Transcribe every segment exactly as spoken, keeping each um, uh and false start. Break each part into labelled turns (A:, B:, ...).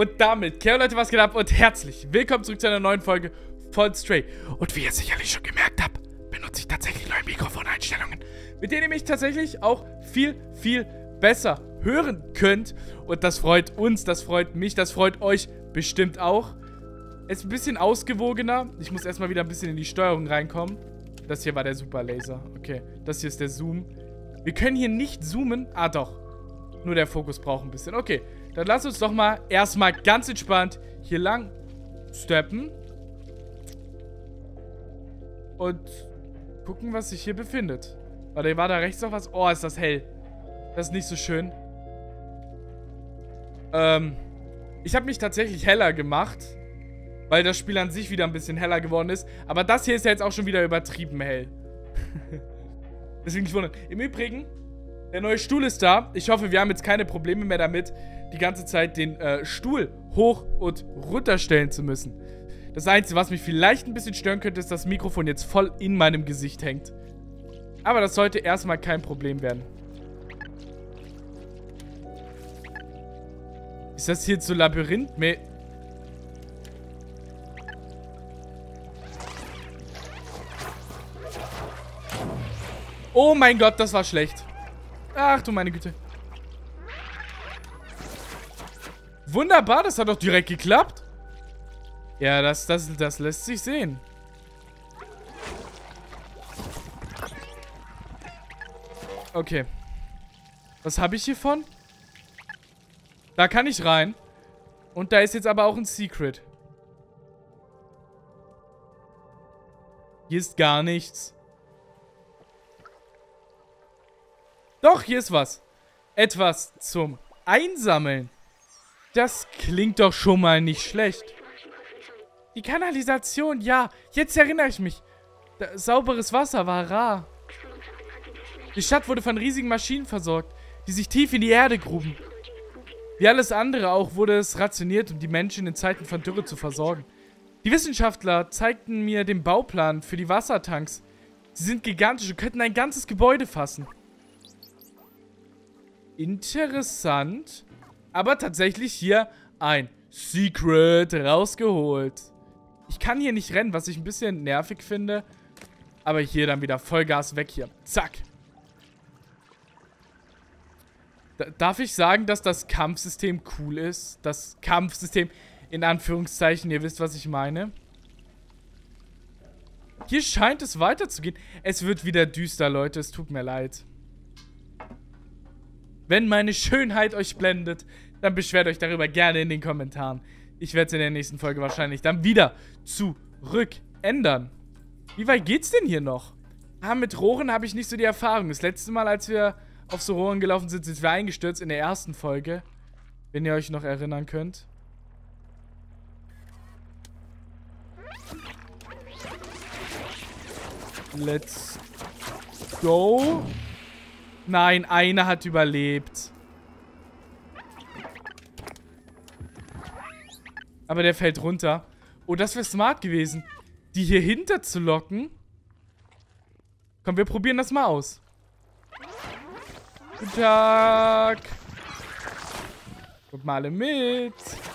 A: Und damit, Kerl Leute, was geht ab und herzlich willkommen zurück zu einer neuen Folge von Stray. Und wie ihr sicherlich schon gemerkt habt, benutze ich tatsächlich neue Mikrofoneinstellungen, mit denen ihr mich tatsächlich auch viel, viel besser hören könnt. Und das freut uns, das freut mich, das freut euch bestimmt auch. Es ist ein bisschen ausgewogener. Ich muss erstmal wieder ein bisschen in die Steuerung reinkommen. Das hier war der Super Laser. Okay, das hier ist der Zoom. Wir können hier nicht zoomen. Ah, doch. Nur der Fokus braucht ein bisschen. Okay, dann lass uns doch mal erstmal ganz entspannt hier lang steppen. Und gucken, was sich hier befindet. Warte, war da rechts noch was? Oh, ist das hell. Das ist nicht so schön. Ähm, ich habe mich tatsächlich heller gemacht, weil das Spiel an sich wieder ein bisschen heller geworden ist. Aber das hier ist ja jetzt auch schon wieder übertrieben hell. Deswegen nicht wundern. Im Übrigen, der neue Stuhl ist da. Ich hoffe, wir haben jetzt keine Probleme mehr damit, die ganze Zeit den äh, Stuhl hoch und runter stellen zu müssen. Das Einzige, was mich vielleicht ein bisschen stören könnte, ist, dass das Mikrofon jetzt voll in meinem Gesicht hängt. Aber das sollte erstmal kein Problem werden. Ist das hier so Labyrinth? Me Oh mein Gott, das war schlecht. Ach du meine Güte. Wunderbar, das hat doch direkt geklappt. Ja, das, das, das lässt sich sehen. Okay. Was habe ich hiervon? Da kann ich rein. Und da ist jetzt aber auch ein Secret. Hier ist gar nichts. Doch, hier ist was. Etwas zum Einsammeln. Das klingt doch schon mal nicht schlecht. Die Kanalisation, ja. Jetzt erinnere ich mich. Da, sauberes Wasser war rar. Die Stadt wurde von riesigen Maschinen versorgt, die sich tief in die Erde gruben. Wie alles andere auch wurde es rationiert, um die Menschen in Zeiten von Dürre zu versorgen. Die Wissenschaftler zeigten mir den Bauplan für die Wassertanks. Sie sind gigantisch und könnten ein ganzes Gebäude fassen. Interessant. Aber tatsächlich hier ein Secret rausgeholt. Ich kann hier nicht rennen, was ich ein bisschen nervig finde. Aber hier dann wieder Vollgas weg hier. Zack. Da, darf ich sagen, dass das Kampfsystem cool ist? Das Kampfsystem in Anführungszeichen. Ihr wisst, was ich meine. Hier scheint es weiterzugehen. Es wird wieder düster, Leute. Es tut mir leid. Wenn meine Schönheit euch blendet, dann beschwert euch darüber gerne in den Kommentaren. Ich werde es in der nächsten Folge wahrscheinlich dann wieder zurück ändern. Wie weit geht's denn hier noch? Ah, mit Rohren habe ich nicht so die Erfahrung. Das letzte Mal, als wir auf so Rohren gelaufen sind, sind wir eingestürzt in der ersten Folge. Wenn ihr euch noch erinnern könnt. Let's go. Nein, einer hat überlebt. Aber der fällt runter. Oh, das wäre smart gewesen, die hier hinter zu locken. Komm, wir probieren das mal aus. Guten Tag. Kommt mal alle mit.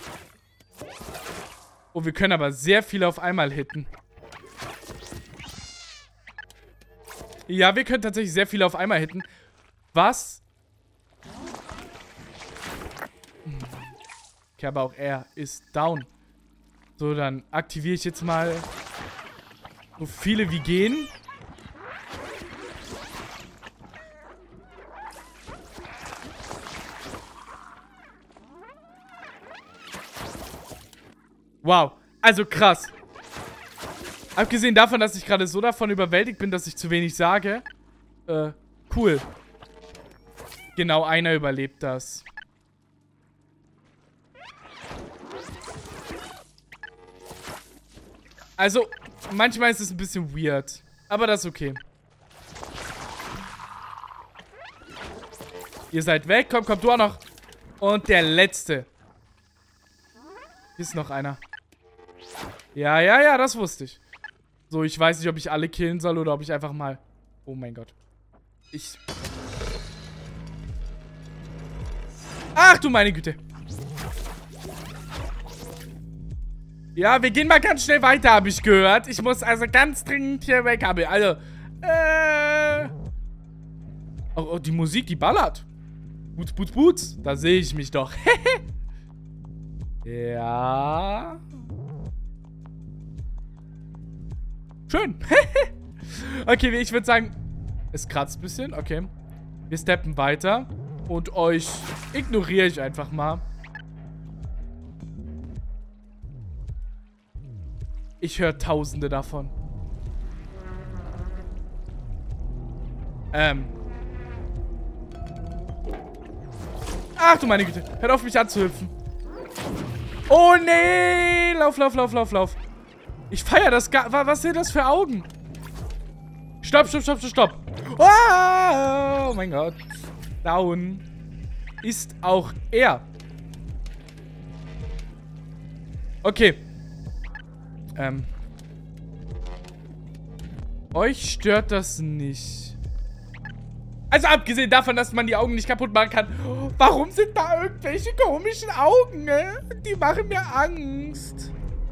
A: Oh, wir können aber sehr viele auf einmal hitten. Ja, wir können tatsächlich sehr viele auf einmal hitten. Was? Okay, aber auch er ist down. So, dann aktiviere ich jetzt mal so viele wie gehen. Wow, also krass. Abgesehen davon, dass ich gerade so davon überwältigt bin, dass ich zu wenig sage. Äh, cool. Genau, einer überlebt das. Also, manchmal ist es ein bisschen weird. Aber das ist okay. Ihr seid weg. Komm, komm, du auch noch. Und der letzte. Hier ist noch einer. Ja, ja, ja, das wusste ich. So, ich weiß nicht, ob ich alle killen soll oder ob ich einfach mal... Oh mein Gott. Ich... Ach du meine Güte. Ja, wir gehen mal ganz schnell weiter, habe ich gehört. Ich muss also ganz dringend hier weg. Also, äh... Oh, oh, die Musik, die ballert. Boots, Boots, Boots. Da sehe ich mich doch. Ja. Schön. Okay, ich würde sagen, es kratzt ein bisschen. Okay. Wir steppen weiter. Und euch ignoriere ich einfach mal. Ich höre Tausende davon. Ähm. Ach du meine Güte. Hört auf, mich anzuhüpfen. Oh nee. Lauf, lauf, lauf, lauf, lauf. Ich feiere das gar... Was sind das für Augen? Stopp, stopp, stopp, stopp, stopp. Oh mein Gott. Down ist auch er. Okay. Ähm. Euch stört das nicht. Also abgesehen davon, dass man die Augen nicht kaputt machen kann. Warum sind da irgendwelche komischen Augen? Ne? Die machen mir Angst.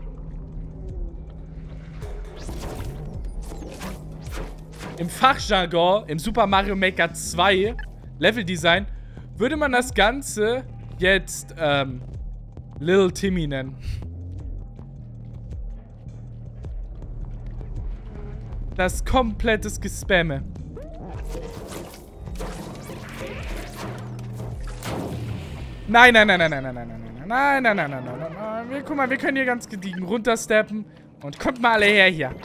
A: Im Fachjargon, im Super Mario Maker zwei Leveldesign, würde man das Ganze jetzt ähm, Little Timmy nennen. Das komplettes Gespamme. Nein, nein, nein, nein, nein, nein, nein, nein, nein, nein, nein, nein, nein, nein, nein. Wir, guck mal, wir können hier ganz gediegen runtersteppen. Und kommt mal alle her hier.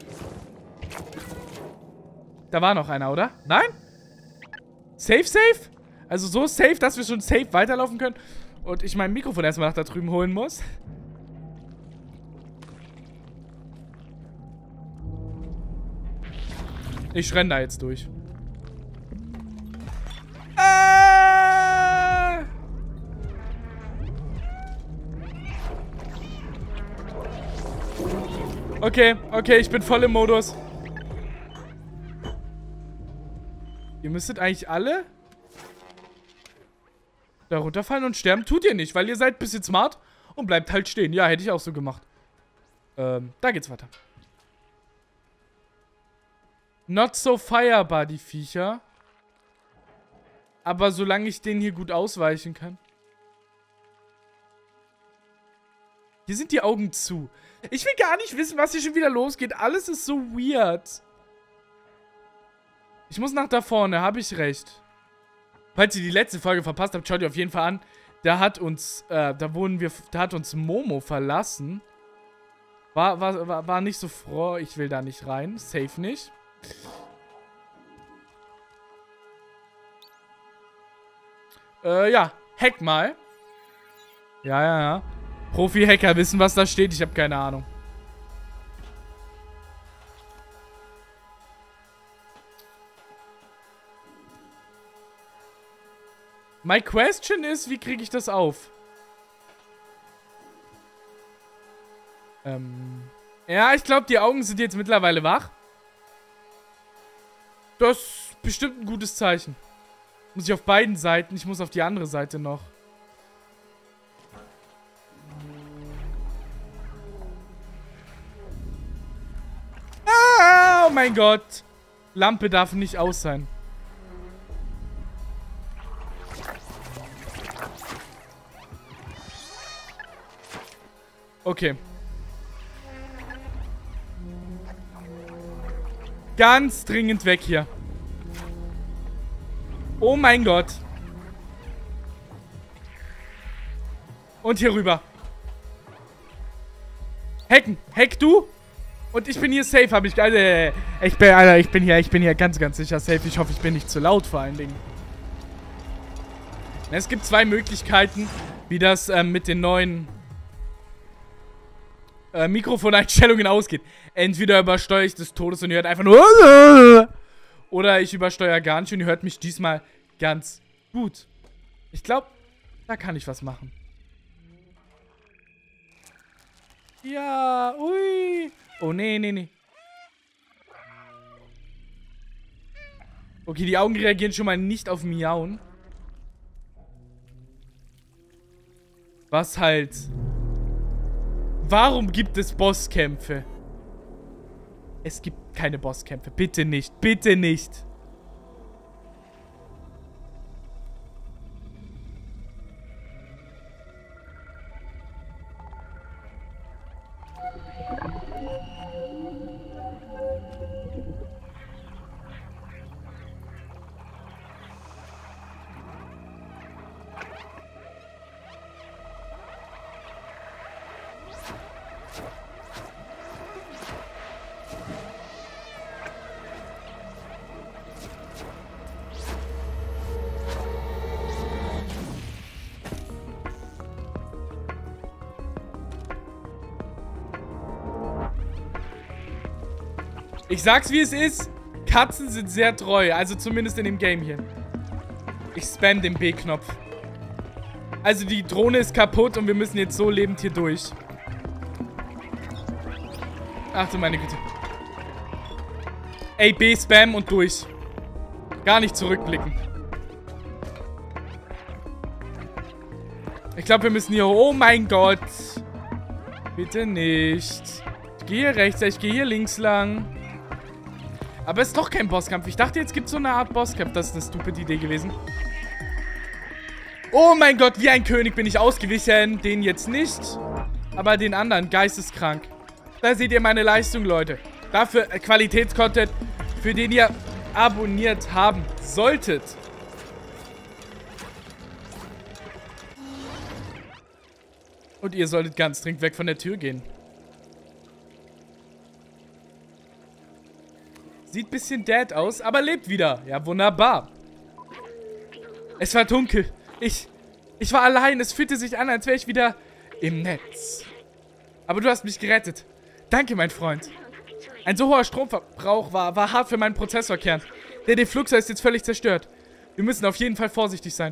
A: Da war noch einer, oder? Nein? Safe, safe? Also so safe, dass wir schon safe weiterlaufen können. Und ich mein Mikrofon erstmal nach da drüben holen muss. Ich renne da jetzt durch. Ah! Okay, okay, ich bin voll im Modus. Ihr müsstet eigentlich alle da runterfallen und sterben. Tut ihr nicht, weil ihr seid ein bisschen smart und bleibt halt stehen. Ja, hätte ich auch so gemacht. Ähm, da geht's weiter. Not so firebar, die Viecher. Aber solange ich denen hier gut ausweichen kann. Hier sind die Augen zu. Ich will gar nicht wissen, was hier schon wieder losgeht. Alles ist so weird. Ich muss nach da vorne, habe ich recht. Falls ihr die letzte Folge verpasst habt, schaut ihr auf jeden Fall an. Da hat uns, äh, da wurden wir, da hat uns Momo verlassen. War, war, war, war nicht so froh. Ich will da nicht rein. Safe nicht. Äh, ja. Hack mal. Ja, ja, ja. Profi-Hacker wissen, was da steht. Ich habe keine Ahnung. My question ist, wie kriege ich das auf? Ähm. Ja, ich glaube, die Augen sind jetzt mittlerweile wach. Das ist bestimmt ein gutes Zeichen. Muss ich auf beiden Seiten. Ich muss auf die andere Seite noch. Ah, oh mein Gott. Lampe darf nicht aus sein. Okay. Ganz dringend weg hier. Oh mein Gott. Und hier rüber. Hacken. Hack du. Und ich bin hier safe, habe ich... Also, ich bin, Alter, ich bin hier, ich bin hier ganz, ganz sicher safe. Ich hoffe, ich bin nicht zu laut vor allen Dingen. Es gibt zwei Möglichkeiten, wie das ähm, mit den neuen äh, Mikrofoneinstellungen ausgeht. Entweder übersteuere ich des Todes und ihr hört einfach nur... Oder ich übersteuere gar nicht und ihr hört mich diesmal ganz gut. Ich glaube, da kann ich was machen. Ja, ui. Oh, nee, nee, nee. Okay, die Augen reagieren schon mal nicht auf Miauen. Was halt Warum gibt es Bosskämpfe? Es gibt keine Bosskämpfe. Bitte nicht. Bitte nicht. Ich sag's wie es ist. Katzen sind sehr treu. Also zumindest in dem Game hier. Ich spam den B-Knopf. Also die Drohne ist kaputt und wir müssen jetzt so lebend hier durch. Ach du meine Güte. Ey, B spam und durch. Gar nicht zurückblicken. Ich glaube, wir müssen hier... Oh mein Gott. Bitte nicht. Ich gehe hier rechts, ich gehe hier links lang. Aber es ist doch kein Bosskampf. Ich dachte, jetzt gibt es so eine Art Bosskampf. Das ist eine stupide Idee gewesen. Oh mein Gott, wie ein König bin ich ausgewichen. Den jetzt nicht. Aber den anderen, geisteskrank. Da seht ihr meine Leistung, Leute. Dafür äh, Qualitätscontent, für den ihr abonniert haben solltet. Und ihr solltet ganz dringend weg von der Tür gehen. Sieht ein bisschen dead aus, aber lebt wieder. Ja, wunderbar. Es war dunkel. Ich, ich war allein. Es fühlte sich an, als wäre ich wieder im Netz. Aber du hast mich gerettet. Danke, mein Freund. Ein so hoher Stromverbrauch war, war hart für meinen Prozessorkern. Der Defluxer ist jetzt völlig zerstört. Wir müssen auf jeden Fall vorsichtig sein.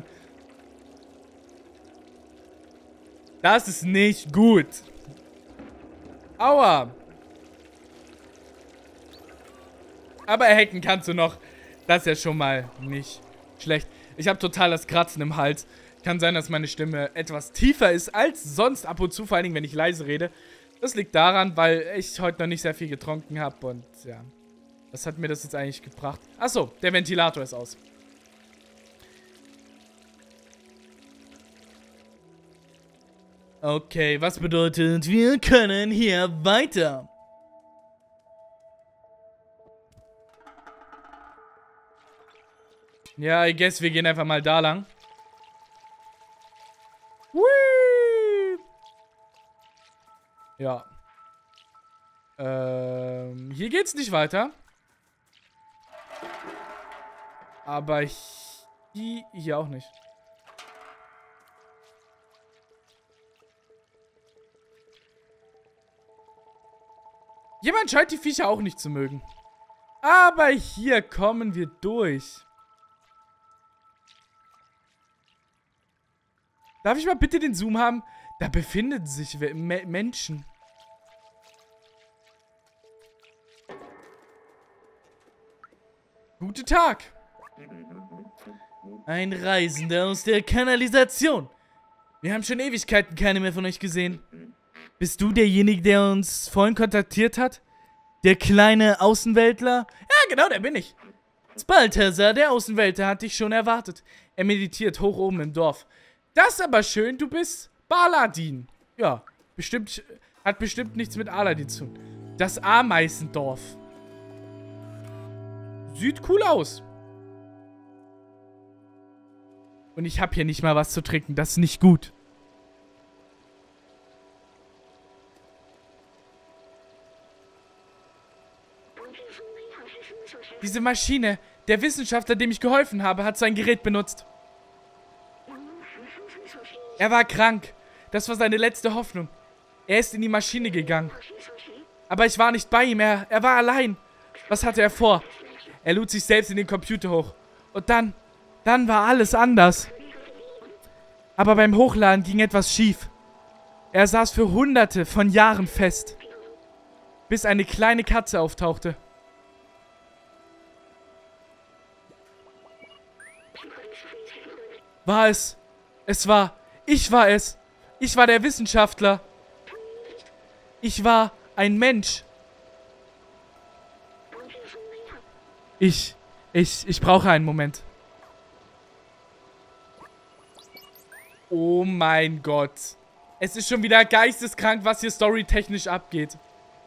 A: Das ist nicht gut. Aua. Aber hacken kannst du noch. Das ist ja schon mal nicht schlecht. Ich habe total das Kratzen im Hals. Kann sein, dass meine Stimme etwas tiefer ist als sonst ab und zu, vor allen Dingen, wenn ich leise rede. Das liegt daran, weil ich heute noch nicht sehr viel getrunken habe und ja. Was hat mir das jetzt eigentlich gebracht? Achso, der Ventilator ist aus. Okay, was bedeutet, wir können hier weiter. Ja, I guess wir gehen einfach mal da lang. Whee! Ja. Ähm, hier geht's nicht weiter. Aber hier, hier auch nicht. Jemand scheint die Viecher auch nicht zu mögen. Aber hier kommen wir durch. Darf ich mal bitte den Zoom haben? Da befinden sich Me- Menschen. Guten Tag. Ein Reisender aus der Kanalisation. Wir haben schon Ewigkeiten keine mehr von euch gesehen. Bist du derjenige, der uns vorhin kontaktiert hat? Der kleine Außenweltler? Ja, genau, der bin ich. Balthasar, der Außenweltler, hat dich schon erwartet. Er meditiert hoch oben im Dorf. Das ist aber schön, du bist Baladin. Ja, bestimmt, hat bestimmt nichts mit Aladdin zu tun. Das Ameisendorf. Sieht cool aus. Und ich habe hier nicht mal was zu trinken. Das ist nicht gut. Diese Maschine, der Wissenschaftler, dem ich geholfen habe, hat sein Gerät benutzt. Er war krank. Das war seine letzte Hoffnung. Er ist in die Maschine gegangen. Aber ich war nicht bei ihm. Er, er war allein. Was hatte er vor? Er lud sich selbst in den Computer hoch. Und dann, dann war alles anders. Aber beim Hochladen ging etwas schief. Er saß für hunderte von Jahren fest. Bis eine kleine Katze auftauchte. War es? Es war... Ich war es. Ich war der Wissenschaftler. Ich war ein Mensch. Ich, ich, ich brauche einen Moment. Oh mein Gott. Es ist schon wieder geisteskrank, was hier storytechnisch abgeht.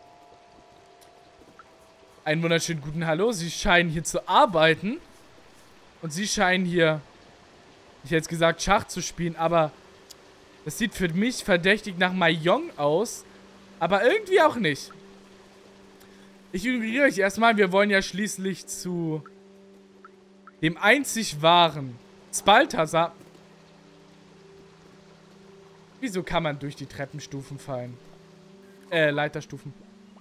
A: Einen wunderschönen guten Hallo. Sie scheinen hier zu arbeiten. Und sie scheinen hier, ich hätte jetzt gesagt, Schach zu spielen, aber das sieht für mich verdächtig nach Mahjong aus. Aber irgendwie auch nicht. Ich ignoriere euch erstmal. Wir wollen ja schließlich zu dem einzig wahren Balthasar. Wieso kann man durch die Treppenstufen fallen? Äh, Leiterstufen.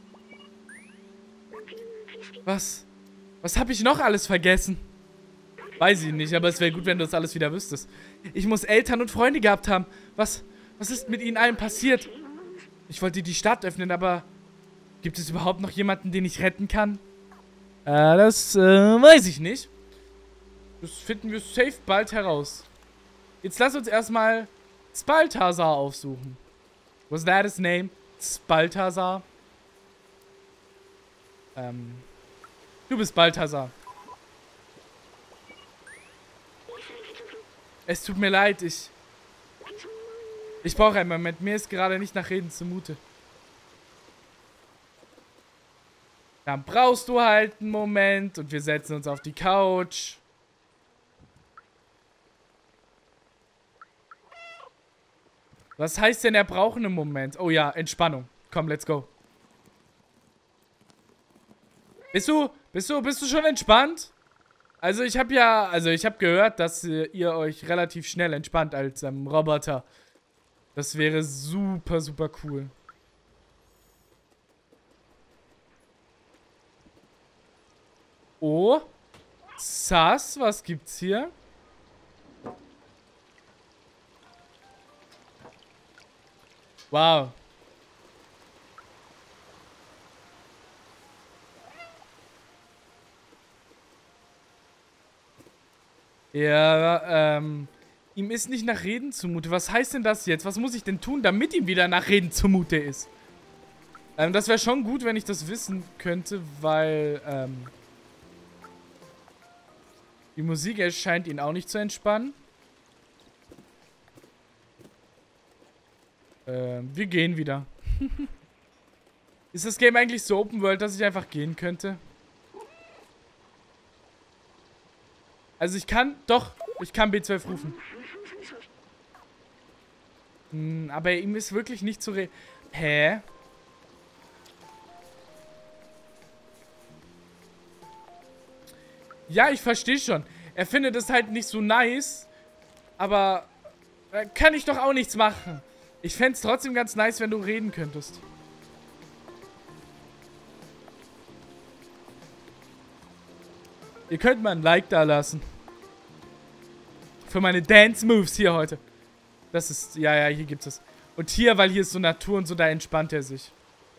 A: Was? Was habe ich noch alles vergessen? Weiß ich nicht, aber es wäre gut, wenn du das alles wieder wüsstest. Ich muss Eltern und Freunde gehabt haben. Was, was ist mit ihnen allen passiert? Ich wollte die Stadt öffnen, aber gibt es überhaupt noch jemanden, den ich retten kann? Äh, das, äh, weiß ich nicht. Das finden wir safe bald heraus. Jetzt lass uns erstmal Balthasar aufsuchen. Was that his name? Balthasar. Ähm. Du bist Balthasar. Es tut mir leid, ich... Ich brauche einen Moment. Mir ist gerade nicht nach Reden zumute. Dann brauchst du halt einen Moment und wir setzen uns auf die Couch. Was heißt denn, er braucht einen Moment? Oh ja, Entspannung. Komm, let's go. Bist du, bist du, bist du schon entspannt? Also ich habe ja, also ich habe gehört, dass äh, ihr euch relativ schnell entspannt als ähm, Roboter. Das wäre super, super cool. Oh. Sass, was gibt's hier? Wow. Ja, ähm... ihm ist nicht nach Reden zumute. Was heißt denn das jetzt? Was muss ich denn tun, damit ihm wieder nach Reden zumute ist? Ähm, das wäre schon gut, wenn ich das wissen könnte, weil, ähm... die Musik erscheint ihn auch nicht zu entspannen. Ähm, wir gehen wieder. Ist das Game eigentlich so Open World, dass ich einfach gehen könnte? Also ich kann, doch, ich kann B zwölf rufen. Hm, aber ihm ist wirklich nicht zu reden. Hä? Ja, ich verstehe schon. Er findet es halt nicht so nice. Aber äh, kann ich doch auch nichts machen. Ich fände es trotzdem ganz nice, wenn du reden könntest. Ihr könnt mal ein Like da lassen. Für meine Dance-Moves hier heute. Das ist, ja, ja, hier gibt es. Und hier, weil hier ist so Natur und so, da entspannt er sich.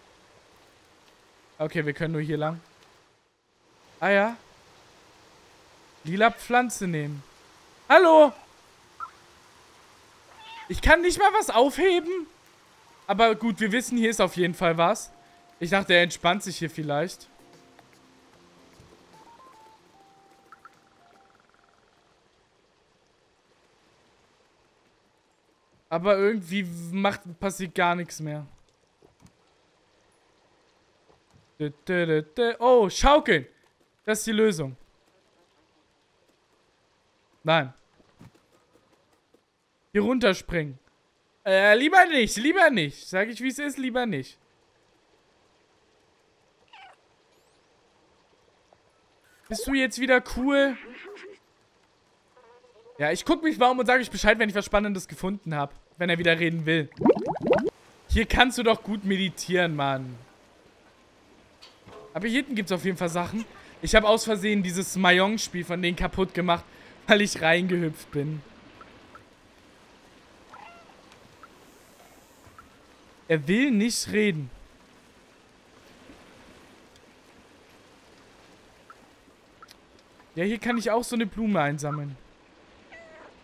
A: Okay, wir können nur hier lang. Ah ja. Lila Pflanze nehmen. Hallo! Ich kann nicht mal was aufheben. Aber gut, wir wissen, hier ist auf jeden Fall was. Ich dachte, er entspannt sich hier vielleicht. Aber irgendwie macht, passiert gar nichts mehr. Oh, schaukeln. Das ist die Lösung. Nein. Hier runterspringen. Äh, lieber nicht, lieber nicht. Sag ich, wie es ist, lieber nicht. Bist du jetzt wieder cool? Ja, ich guck mich mal um und sage euch Bescheid, wenn ich was Spannendes gefunden habe. Wenn er wieder reden will. Hier kannst du doch gut meditieren, Mann. Aber hier hinten gibt es auf jeden Fall Sachen. Ich habe aus Versehen dieses Mahjong-Spiel von denen kaputt gemacht, weil ich reingehüpft bin. Er will nicht reden. Ja, hier kann ich auch so eine Blume einsammeln.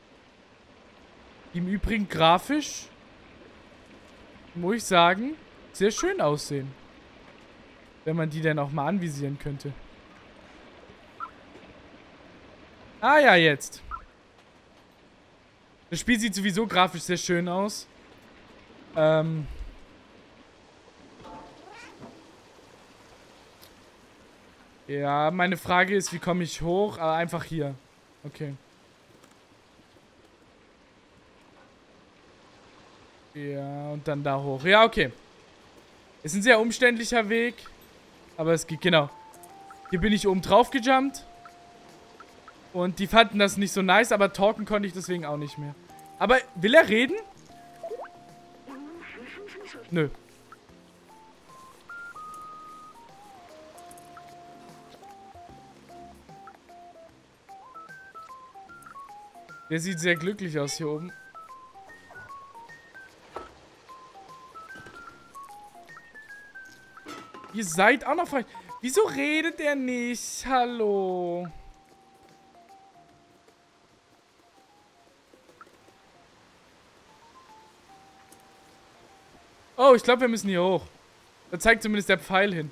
A: Im Übrigen grafisch, muss ich sagen, sehr schön aussehen. Wenn man die dann auch mal anvisieren könnte. Ah ja, jetzt. Das Spiel sieht sowieso grafisch sehr schön aus. Ähm... Ja, meine Frage ist, wie komme ich hoch? Aber einfach hier. Okay. Ja, und dann da hoch. Ja, okay. Ist ein sehr umständlicher Weg. Aber es geht, genau. Hier bin ich oben drauf gejumpt. Und die fanden das nicht so nice, aber talken konnte ich deswegen auch nicht mehr. Aber will er reden? Nö. Der sieht sehr glücklich aus hier oben. Ihr seid auch noch frei. Wieso redet der nicht? Hallo. Oh, ich glaube, wir müssen hier hoch. Da zeigt zumindest der Pfeil hin.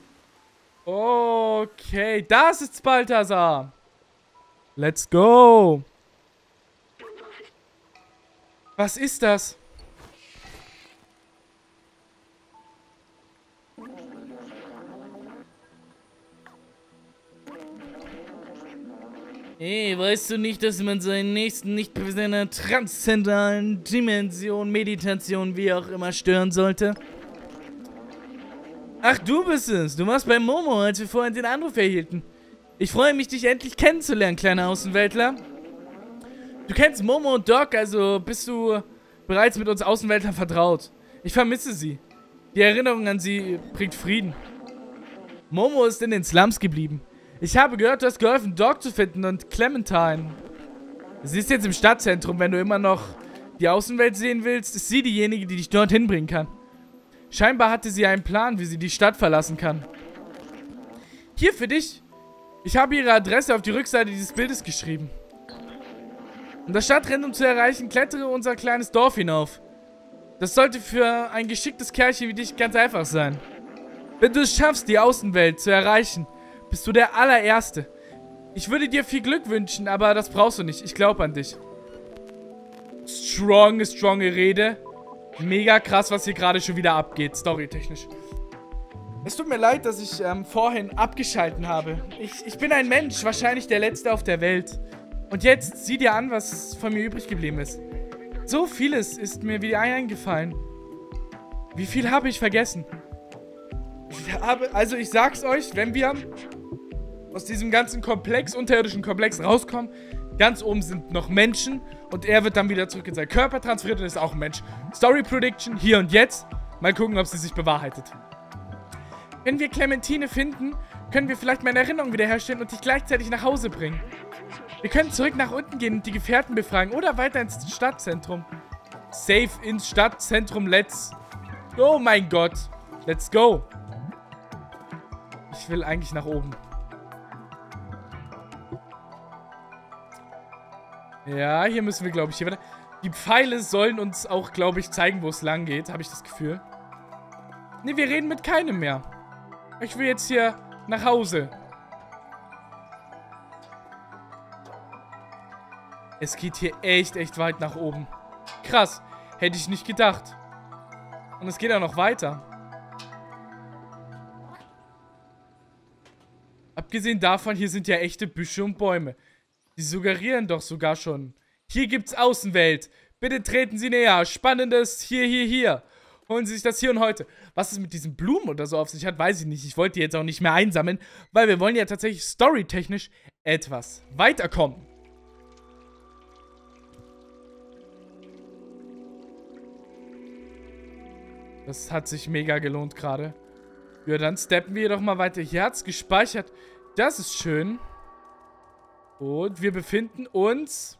A: Okay, das ist Balthasar. Let's go. Was ist das? Ey, weißt du nicht, dass man seinen Nächsten nicht bei seiner transzendentalen Dimension, Meditation, wie auch immer, stören sollte? Ach, du bist es. Du warst bei Momo, als wir vorhin den Anruf erhielten. Ich freue mich, dich endlich kennenzulernen, kleiner Außenweltler. Du kennst Momo und Doc, also bist du bereits mit uns Außenweltlern vertraut. Ich vermisse sie. Die Erinnerung an sie bringt Frieden. Momo ist in den Slums geblieben. Ich habe gehört, du hast geholfen, Doc zu finden und Clementine. Sie ist jetzt im Stadtzentrum. Wenn du immer noch die Außenwelt sehen willst, ist sie diejenige, die dich dorthin bringen kann. Scheinbar hatte sie einen Plan, wie sie die Stadt verlassen kann. Hier für dich. Ich habe ihre Adresse auf die Rückseite dieses Bildes geschrieben. Um das Stadtrennung zu erreichen, klettere unser kleines Dorf hinauf. Das sollte für ein geschicktes Kerlchen wie dich ganz einfach sein. Wenn du es schaffst, die Außenwelt zu erreichen, bist du der allererste. Ich würde dir viel Glück wünschen, aber das brauchst du nicht. Ich glaube an dich. Strong, stronge Rede. Mega krass, was hier gerade schon wieder abgeht, storytechnisch. Es tut mir leid, dass ich ähm, vorhin abgeschalten habe. Ich, ich bin ein Mensch, wahrscheinlich der Letzte auf der Welt. Und jetzt sieh dir an, was von mir übrig geblieben ist. So vieles ist mir wieder eingefallen. Wie viel habe ich vergessen? Ich habe, also ich sag's euch, wenn wir aus diesem ganzen Komplex, unterirdischen Komplex rauskommen, ganz oben sind noch Menschen und er wird dann wieder zurück in seinen Körper transferiert und ist auch ein Mensch. Story Prediction, hier und jetzt. Mal gucken, ob sie sich bewahrheitet. Wenn wir Clementine finden, können wir vielleicht meine Erinnerung wiederherstellen und dich gleichzeitig nach Hause bringen. Wir können zurück nach unten gehen und die Gefährten befragen oder weiter ins Stadtzentrum. Safe ins Stadtzentrum, let's go, mein Gott. Let's go. Ich will eigentlich nach oben. Ja, hier müssen wir, glaube ich, hier weiter. Die Pfeile sollen uns auch, glaube ich, zeigen, wo es lang geht, habe ich das Gefühl. Ne, wir reden mit keinem mehr. Ich will jetzt hier nach Hause. Es geht hier echt, echt weit nach oben. Krass. Hätte ich nicht gedacht. Und es geht auch noch weiter. Abgesehen davon, hier sind ja echte Büsche und Bäume. Die suggerieren doch sogar schon. Hier gibt's Außenwelt. Bitte treten Sie näher. Spannendes hier, hier, hier. Holen Sie sich das hier und heute. Was es mit diesen Blumen oder so auf sich hat, weiß ich nicht. Ich wollte die jetzt auch nicht mehr einsammeln, weil wir wollen ja tatsächlich storytechnisch etwas weiterkommen. Das hat sich mega gelohnt gerade. Ja, dann steppen wir doch mal weiter. Hier hat's gespeichert. Das ist schön. Und wir befinden uns...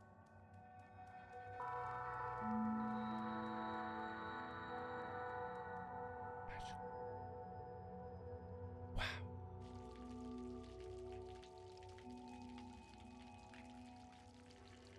A: Wow.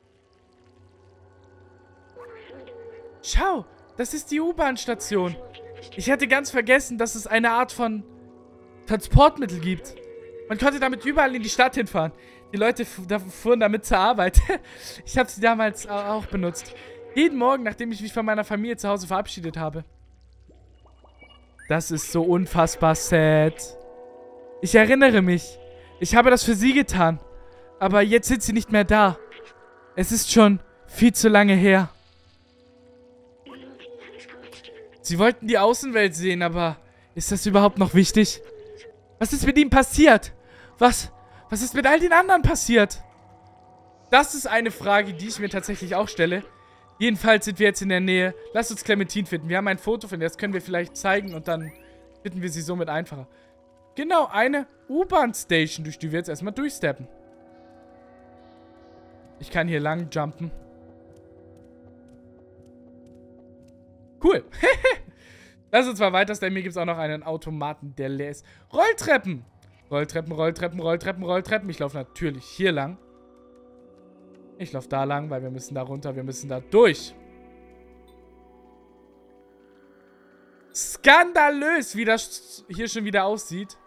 A: Schau, das ist die U-Bahn-Station. Ich hatte ganz vergessen, dass es eine Art von Transportmittel gibt. Man konnte damit überall in die Stadt hinfahren. Die Leute fuhren damit zur Arbeit. Ich habe sie damals auch benutzt. Jeden Morgen, nachdem ich mich von meiner Familie zu Hause verabschiedet habe. Das ist so unfassbar sad. Ich erinnere mich. Ich habe das für sie getan. Aber jetzt sind sie nicht mehr da. Es ist schon viel zu lange her. Sie wollten die Außenwelt sehen, aber ist das überhaupt noch wichtig? Was ist mit ihm passiert? Was, was ist mit all den anderen passiert? Das ist eine Frage, die ich mir tatsächlich auch stelle. Jedenfalls sind wir jetzt in der Nähe. Lasst uns Clementine finden. Wir haben ein Foto von ihr, das können wir vielleicht zeigen und dann finden wir sie somit einfacher. Genau, eine U-Bahn-Station, durch die wir jetzt erstmal durchsteppen. Ich kann hier lang jumpen. Cool. Lass uns mal weiter, denn mir gibt es auch noch einen Automaten, der leer ist. Rolltreppen. Rolltreppen, Rolltreppen, Rolltreppen, Rolltreppen. Ich laufe natürlich hier lang. Ich laufe da lang, weil wir müssen da runter, wir müssen da durch. Skandalös, wie das hier schon wieder aussieht.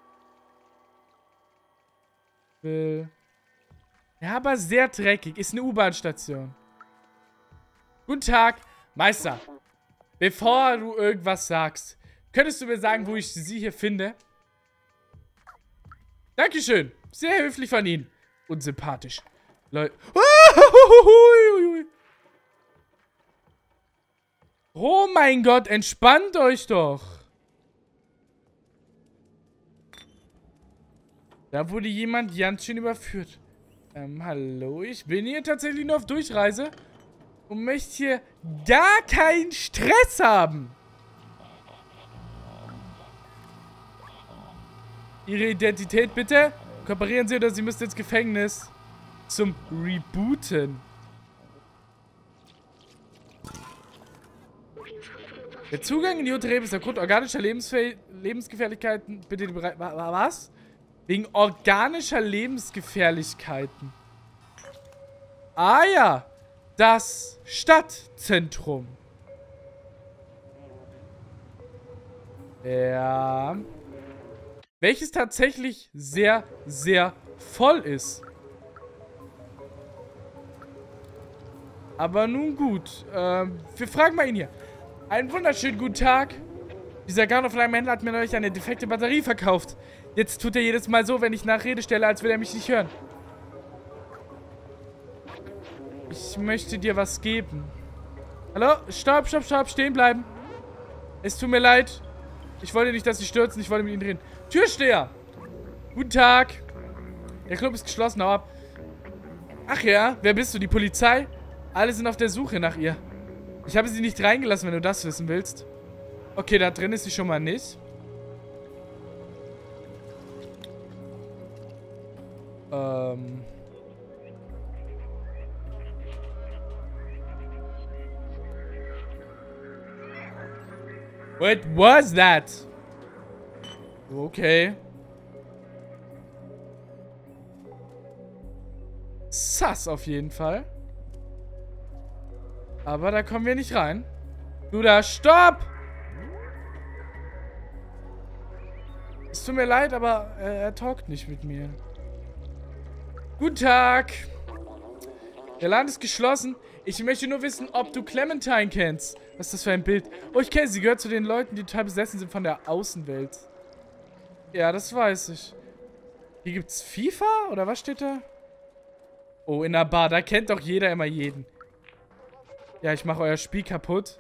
A: Ja, aber sehr dreckig. Ist eine U-Bahn-Station. Guten Tag, Meister. Bevor du irgendwas sagst, könntest du mir sagen, wo ich sie hier finde? Dankeschön. Sehr höflich von Ihnen. Unsympathisch. Leute. Oh mein Gott, entspannt euch doch. Da wurde jemand ganz schön überführt. Ähm, hallo, ich bin hier tatsächlich nur auf Durchreise und möchte hier gar keinen Stress haben. Ihre Identität bitte? Kooperieren Sie oder Sie müssen ins Gefängnis. Zum Rebooten. Der Zugang in die Unternehmen ist aufgrund organischer Lebensfe Lebensgefährlichkeiten. Bitte die Bereit. Was? Wegen organischer Lebensgefährlichkeiten. Ah ja. Das Stadtzentrum. Ja. Welches tatsächlich sehr, sehr voll ist. Aber nun gut. Ähm, wir fragen mal ihn hier. Einen wunderschönen guten Tag. Dieser Garnofleim-Händler hat mir neulich eine defekte Batterie verkauft. Jetzt tut er jedes Mal so, wenn ich Nachrede stelle, als will er mich nicht hören. Ich möchte dir was geben. Hallo? Stopp, stopp, stopp. Stehen bleiben. Es tut mir leid. Ich wollte nicht, dass sie stürzen. Ich wollte mit ihnen reden. Türsteher. Guten Tag. Der Club ist geschlossen. Hau ab. Ach ja. Wer bist du? Die Polizei? Alle sind auf der Suche nach ihr. Ich habe sie nicht reingelassen, wenn du das wissen willst. Okay, da drin ist sie schon mal nicht. Ähm. What was that? Okay. Sass auf jeden Fall. Aber da kommen wir nicht rein. Du da, stopp! Es tut mir leid, aber äh, er talkt nicht mit mir. Guten Tag. Der Laden ist geschlossen. Ich möchte nur wissen, ob du Clementine kennst. Was ist das für ein Bild? Oh, ich kenne sie. Gehört zu den Leuten, die total besessen sind von der Außenwelt. Ja, das weiß ich. Hier gibt's FIFA? Oder was steht da? Oh, in der Bar. Da kennt doch jeder immer jeden. Ja, ich mache euer Spiel kaputt.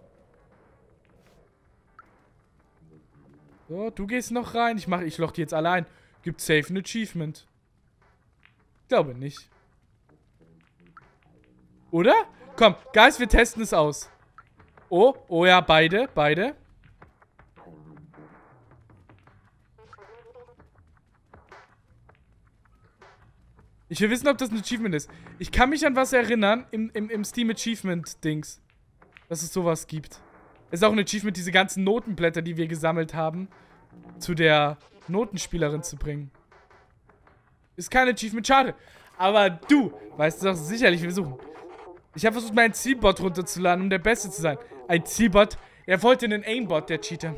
A: So, du gehst noch rein. Ich mache, ich loch die jetzt allein. Gibt safe ein Achievement. Glaube nicht. Oder? Komm, Guys, wir testen es aus. Oh, oh ja, beide, beide. Ich will wissen, ob das ein Achievement ist. Ich kann mich an was erinnern im, im, im Steam Achievement-Dings. Dass es sowas gibt. Es ist auch ein Achievement, diese ganzen Notenblätter, die wir gesammelt haben, zu der Notenspielerin zu bringen. Ist kein Achievement, schade. Aber du weißt es doch sicherlich, wir suchen. Ich habe versucht, meinen Zielbot runterzuladen, um der Beste zu sein. Ein Zielbot Er wollte einen Aimbot, der Cheater.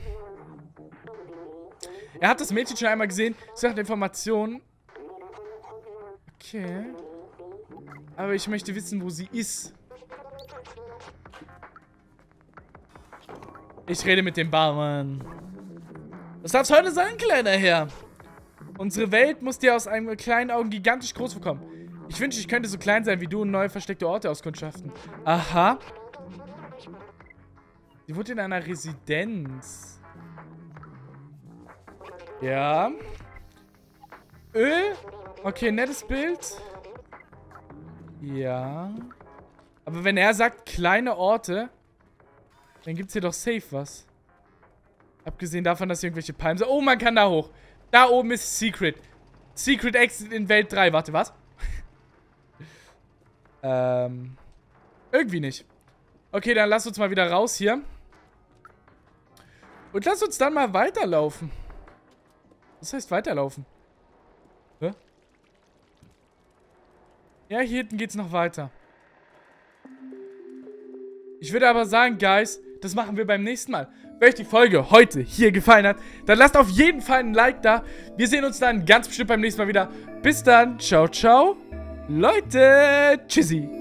A: Er hat das Mädchen schon einmal gesehen. Sagt Informationen. Okay. Aber ich möchte wissen, wo sie ist. Ich rede mit dem Barmann. Was darf's heute sein, kleiner Herr? Unsere Welt muss dir aus einem kleinen Augen gigantisch groß vorkommen. Ich wünsche, ich könnte so klein sein wie du und neue versteckte Orte auskundschaften. Aha. Sie wohnt in einer Residenz. Ja. Öl. Okay, nettes Bild. Ja. Aber wenn er sagt, kleine Orte, dann gibt's hier doch safe was. Abgesehen davon, dass hier irgendwelche Palmen sind. Oh, man kann da hoch. Da oben ist Secret. Secret Exit in Welt drei. Warte, was? ähm. Irgendwie nicht. Okay, dann lass uns mal wieder raus hier. Und lass uns dann mal weiterlaufen. Was heißt weiterlaufen? Hä? Ja, hier hinten geht's noch weiter. Ich würde aber sagen, Guys, das machen wir beim nächsten Mal. Wenn euch die Folge heute hier gefallen hat, dann lasst auf jeden Fall ein Like da. Wir sehen uns dann ganz bestimmt beim nächsten Mal wieder. Bis dann. Ciao, ciao. Leute. Tschüssi.